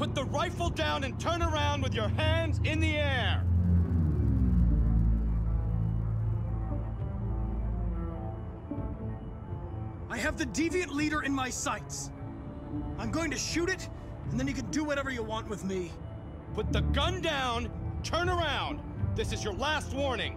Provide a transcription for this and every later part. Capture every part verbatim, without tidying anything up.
Put the rifle down and turn around with your hands in the air! I have the deviant leader in my sights. I'm going to shoot it, and then you can do whatever you want with me. Put the gun down, turn around! This is your last warning!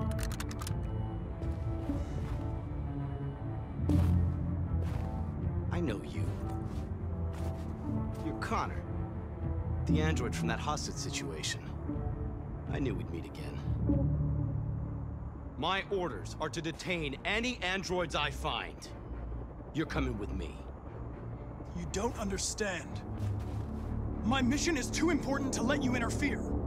I know you. You're Connor. The android from that hostage situation. I knew we'd meet again. My orders are to detain any androids I find. You're coming with me. You don't understand. My mission is too important to let you interfere.